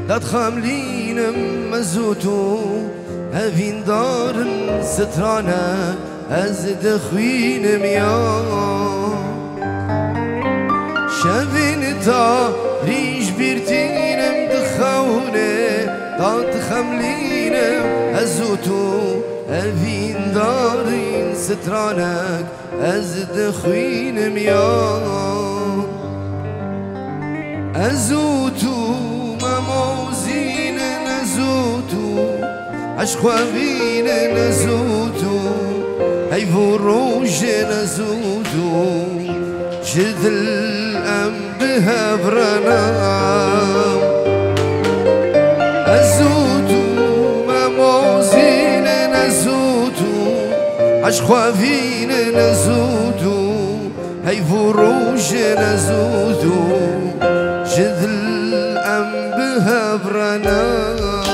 داد خاملینم مزوتو هفین دارن سترانه از دخوینم یا شبین تا ریش بیرتینم دخونه داد خاملینم ازوتو هفین دارن سترانه از دخوینم یا ازوتو مموزين نزوتو عشقوين نزوتو هيفو روج نزوتو جد الأم بها برانا أزوتو مموزين نزوتو عشقوين نزوتو هيفو روج نزوتو جد الأم بها برانا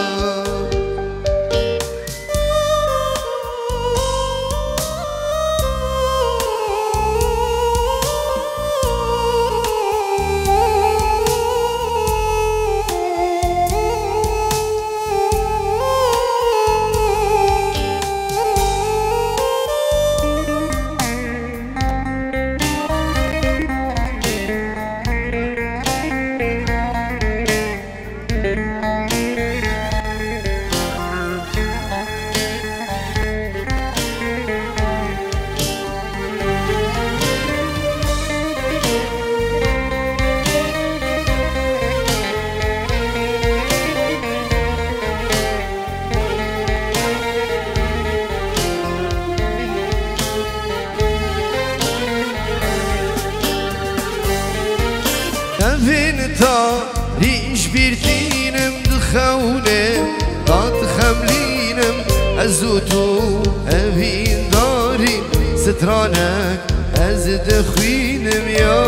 تا ریش بیرتینم دخونه داد خملینم ازوتو اوین داریم سترانک از دخوینم یا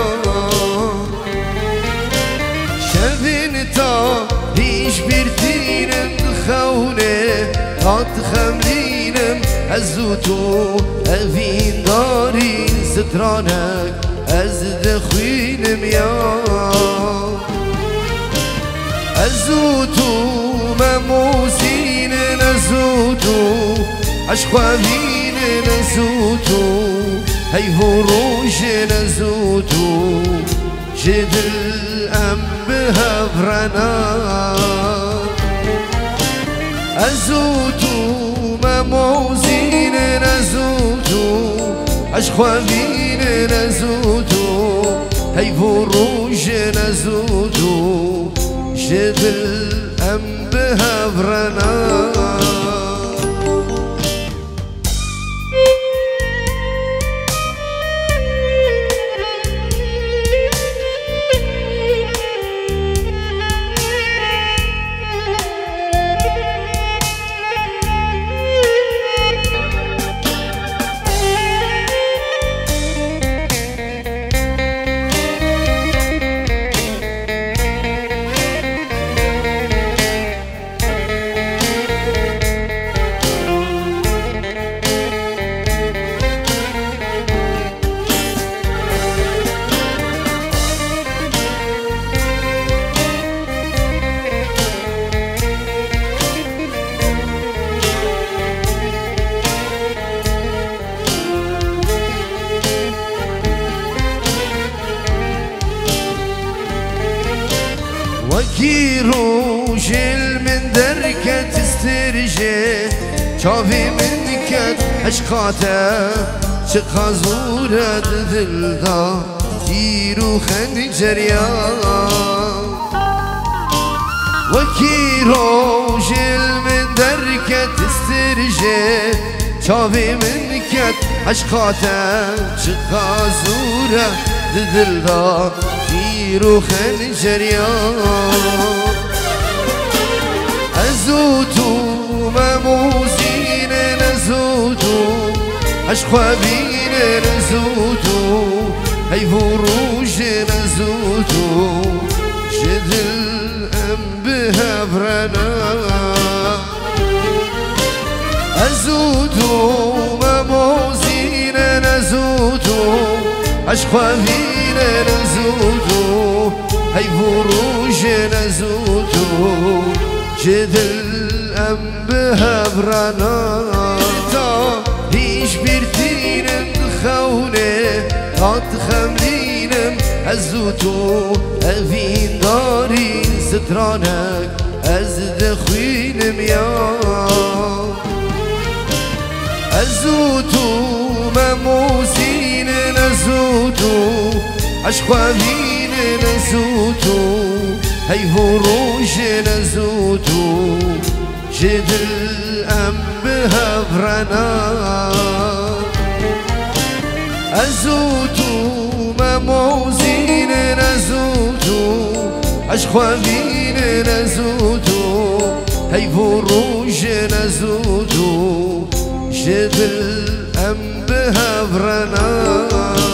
شبین تا ریش بیرتینم دخونه داد خملینم ازوتو اوین داریم سترانک از دخوینم یا ازوتو مموزين نزوتو عشقوين نزوتو هيفو روج نزوتو جد الأم بها برانا ازوتو مموزين نزوتو عشقوين نزوتو هيفو روج نزوتو جد الأم بها برانا وكيرو جل من دركة تسترجي شافي من كت عشقاته شقا زورة دلدا كيرو خنجر يا وكيرو جل من دركة تسترجي شافي من كت عشقاته شقا زورة دلدا كيرو خنجر يا أزوتو مموزين نزوتو عشقوين نزوتو هيفو روج نزوتو جد الأم بها برانا أزوتو مموزين نزوتو عشقوين نزوتو هي فروج نزوتو جدل ام بهبرنا هيش بيرتينم خونه قد خمدينم ازوتو افين داري سترانك از دخوينم يا ازوتو مموزين نزوتو عشقوين نزوتو هي فروج نزوتو جدل ام بهبرنا ازوتو مموزين نزوتو عشقوين نزوتو هي فروج نزوتو جدل ام بهبرنا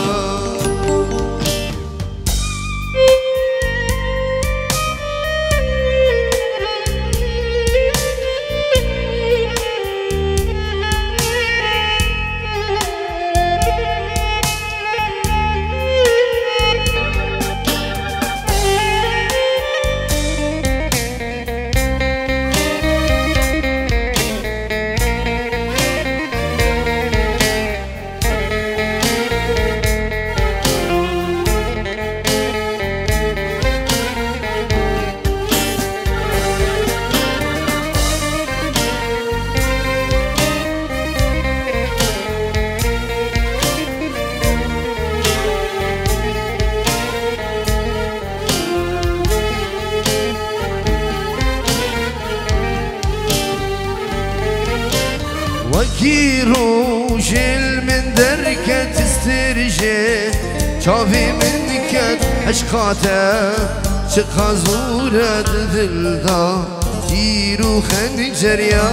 وكيروج من دركة استرجي شافي من كد عشقاته شقا زورة دلدا تيرو خنجر يا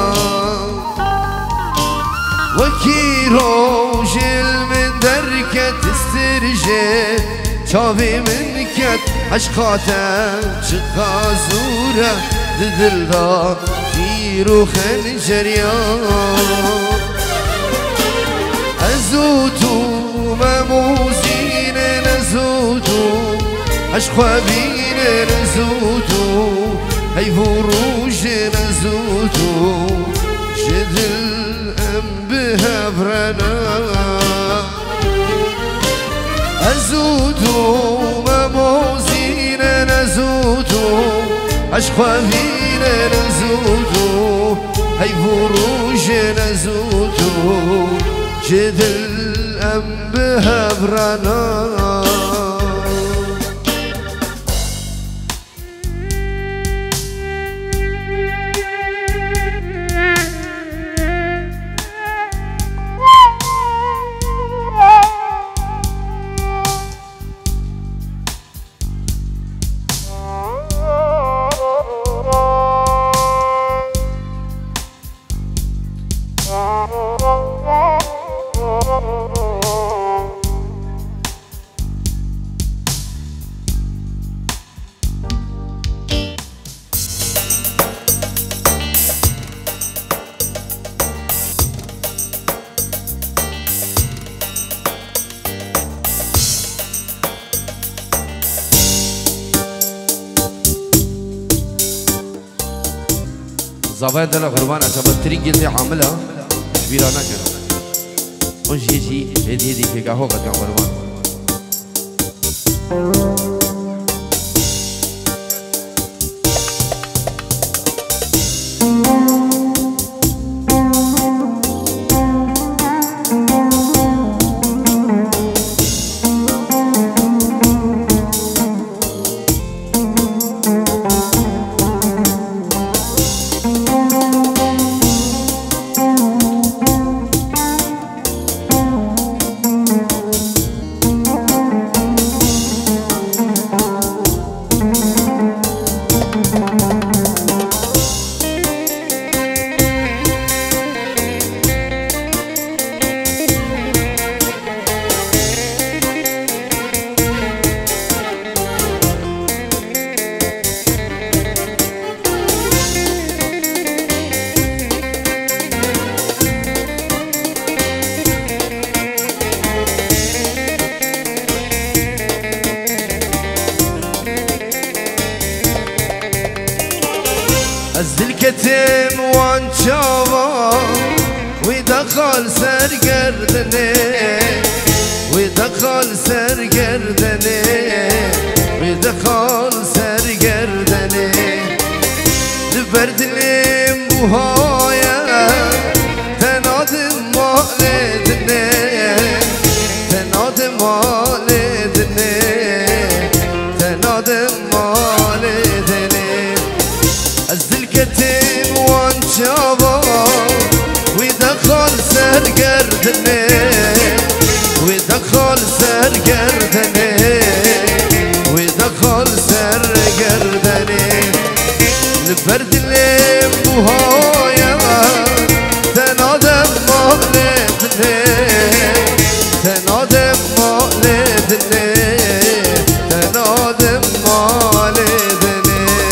وكيروج من دركة استرجي شافي من كد عشقاته شقا زورة دلدا تيرو خنجر يا ازوتو مموزين نزوتو عشقوين نزوتو هي فروج نزوتو جدل ام بهبرنا ازوتو مموزين نزوتو عشقوين نزوتو هي فروج نزوتو جدل ام بهبرنا زاوية دل غربانة شباب ترينجل في عاملها شبيرة نكرة ونش يجي هدي في قهوة قد غربان الكتم وانشابا ودخل سرقردني ودخل سرقردني ودخل سرقردني لبرد ليم بوهايا تنادم مالدني تنادم مالدني تنادم مالدني أزل كتم وانشابا ودخل سرقردني ودخل سرقردني ودخل سرقردني البرد اللي بوهايا تنادم مالدني تنادم مالدني تنادم مالدني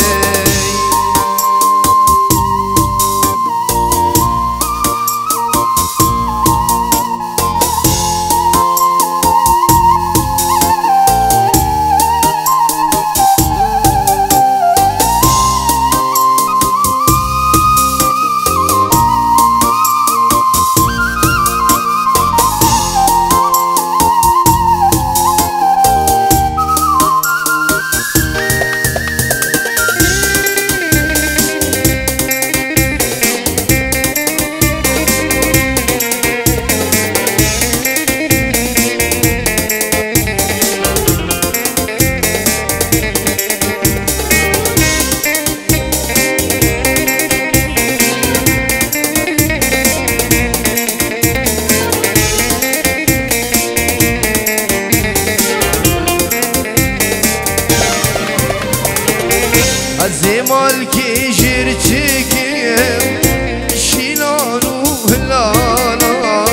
مالكي جرتكيم شيلانو هلالا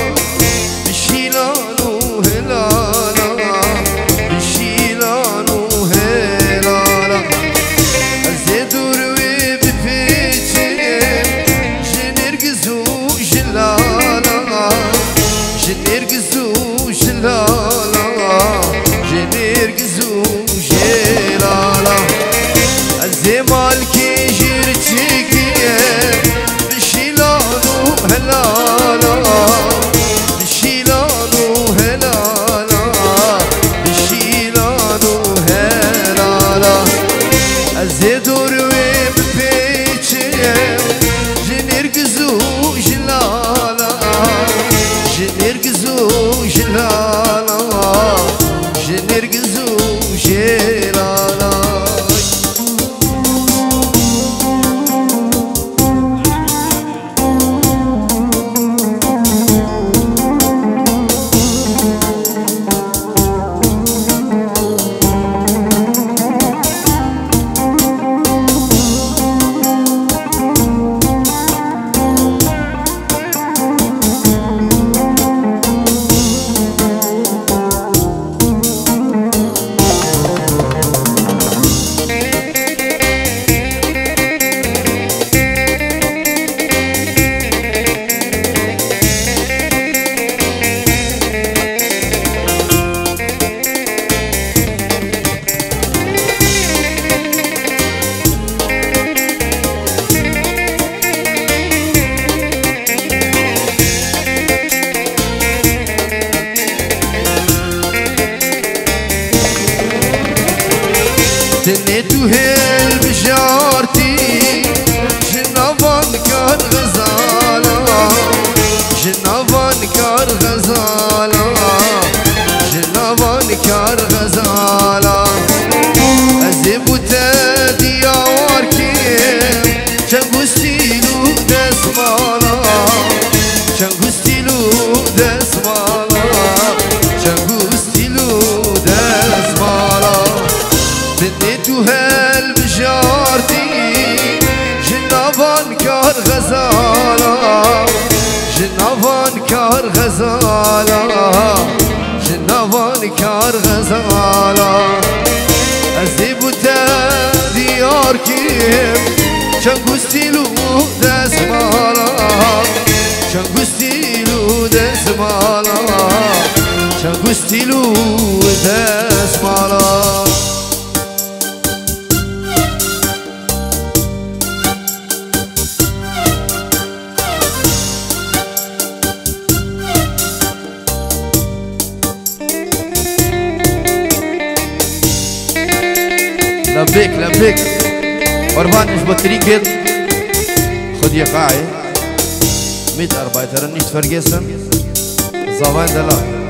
شيلانو هلالا شيلانو هلالا زدور وبفيتي جنرقزو جلالا جنرقزو جلالا جنرقزو جلالا مالكي جرتكي بشيلانو هلالا بشيلانو هلالا بشيلانو هلالا الزدور وبفيتي جنرقزو جلالا جنرقزو جلالا جنرقزو جلالا تنيتو هيل بجارتي جنافان كار غزالة جنافان كار غزالة جنافان كار غزالة أزيبو تادي عواركي جنقو ستيلو دسمالة جنقو ستيلو دسمالة جنقو ستيلو دسمالة تنيتو هال بجارتي جنافان كار غزالة جنافان كار غزالة جنافان كار غزالة أزيبو ديار كيم شنقو ستيلو دسمالة شنقو ستيلو دسمالة شنقو ستيلو دسمالة لبيك لبيك قربان مش بطريقة خد يا قاعي 104 ترنيش فرقيسن زوان دلا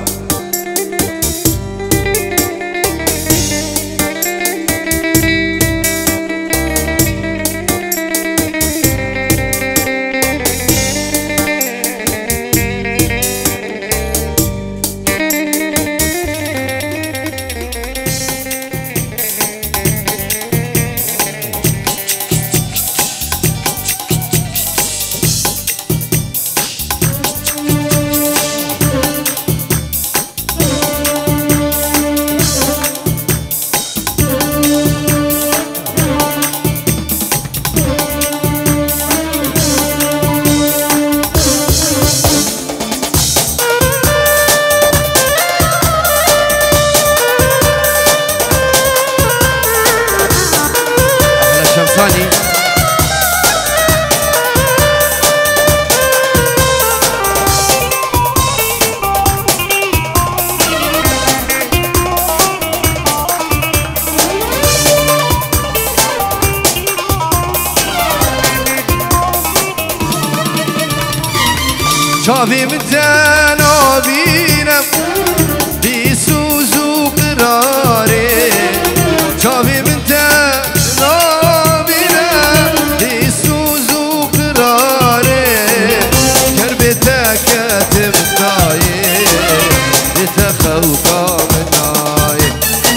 شافي من تنابينا بيسوز وقراري شافي من تنابينا بيسوز وقراري كربتك تمتاي بتخوكا مناي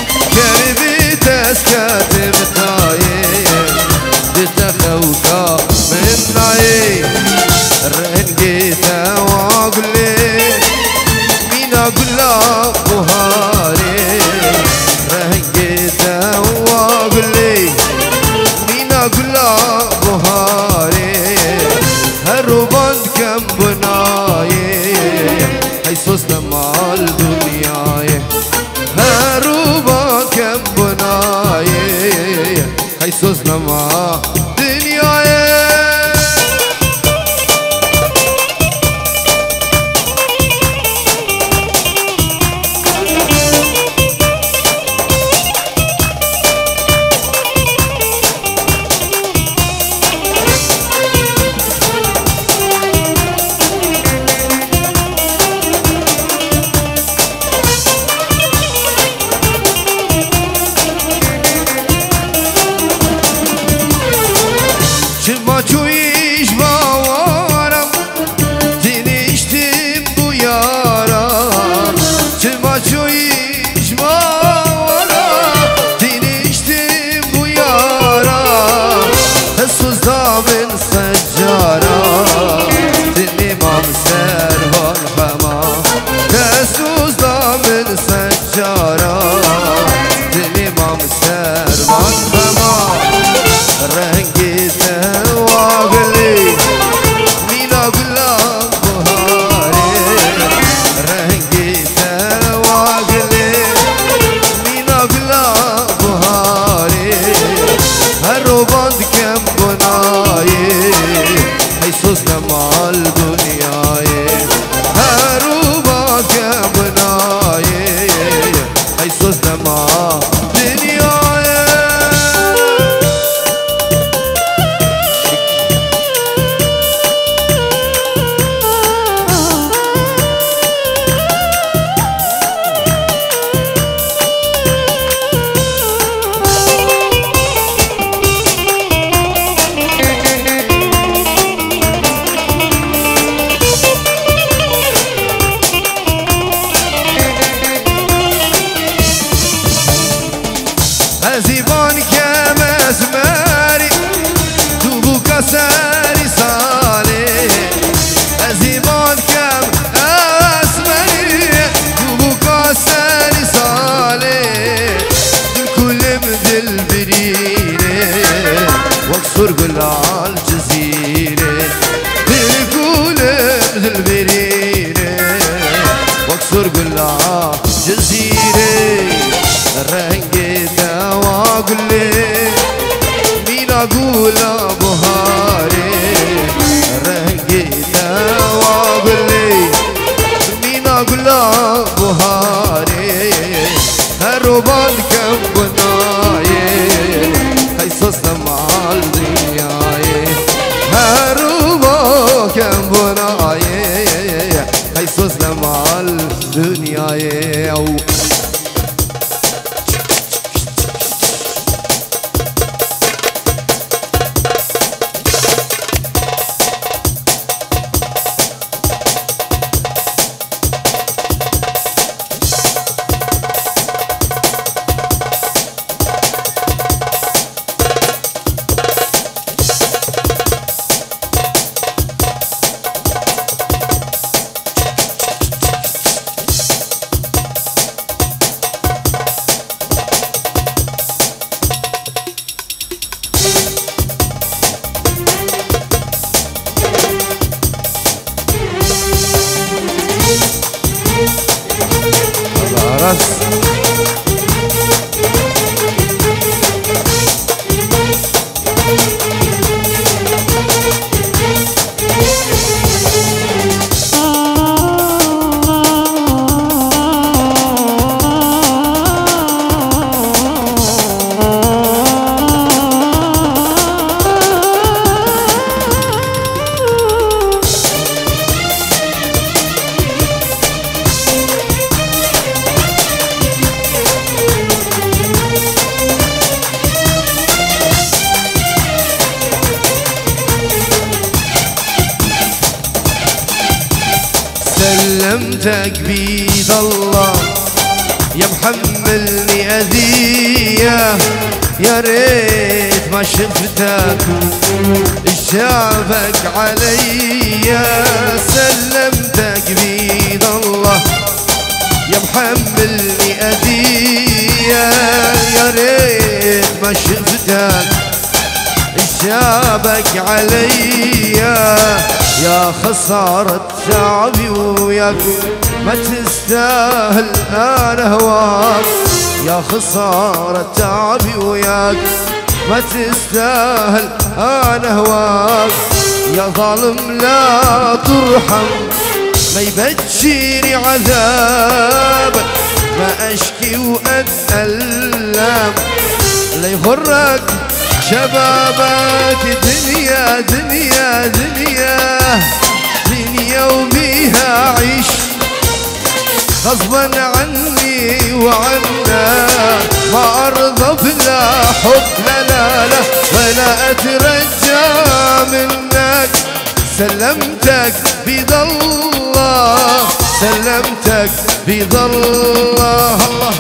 كربتك تمتاي بتخوكا مناي رنجيت واقولي مين اقول بهاري رنجيت واقولي مين اقول بهاري هربان كم بناي حيسوسنا مع الدنيا هربان كم بناي حيسوسنا مع الدنيا ترقل على الجزيرة تقول مثل البريرة واكسر قل على الجزيرة رنقتها واقول لي مين اقول ابو هاري رنقتها واقول لي مين اقول ابو هاري هربان كم بنايه دنياي خيسوس لمال دنياي سلمتك بيد الله يا محملني أذية يا ريت ما شفتك شافك عليا سلمتك بيد الله يا محملني أذية يا ريت ما شفتك شافك عليا يا خسارة تعبي وياك ما تستاهل أنا هواك يا خسارة تعبي وياك ما تستاهل أنا هواك يا ظالم لا ترحم ما يبجيني عذابك ما أشكي وأتألم لا يغرك شبابك دنيا دنيا دنيا دنيا وبيها عيش غصبا عني وعنا ما أرضى بلا حب لا لا لا ولا أترجى منك سلمتك بيد الله سلمتك بيد الله الله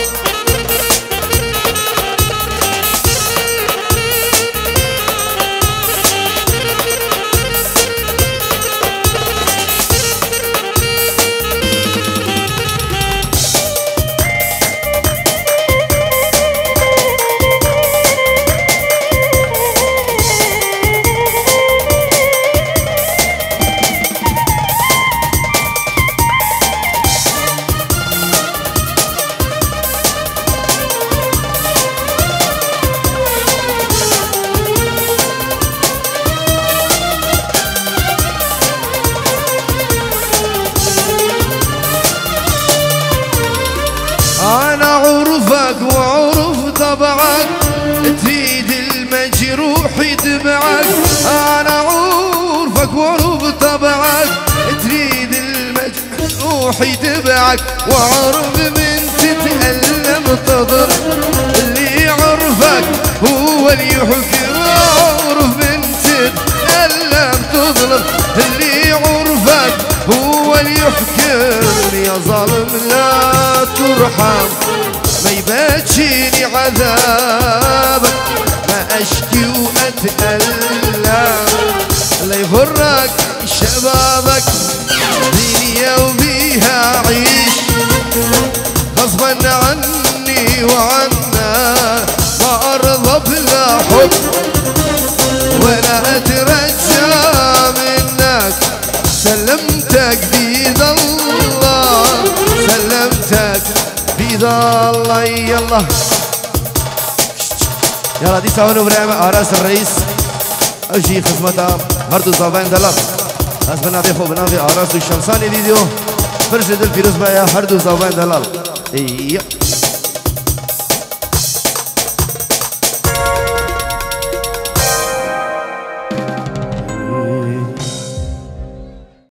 أنا عرفك وعرف طبعك تفيد المجروح يتبعك أنا عرفك وعرف طبعك تفيد المجروح يتبعك وعرف من تتألم تضر اللي عرفك هو اللي يحكي وعرف من تتألم تظلم اللي عرفك هو اللي يحكم يا ظالم لا ترحم ما يبجيني عذابك ما أشكي وأتألم لا يغرك شبابك دنيا وبيها عيش غصبا عني وعنا ما أرضى بلا حب ولا أترجى منك سلمتك بيد الله سلمتك بيد الله يلا يلا دي سوانو برعمة آراس الرئيس أجي خدمتها هردو زابين دلال أسبنا بيخو بنا في آراس الشمساني فيديو فرشد الفيروز بها هردو زابين دلال إيه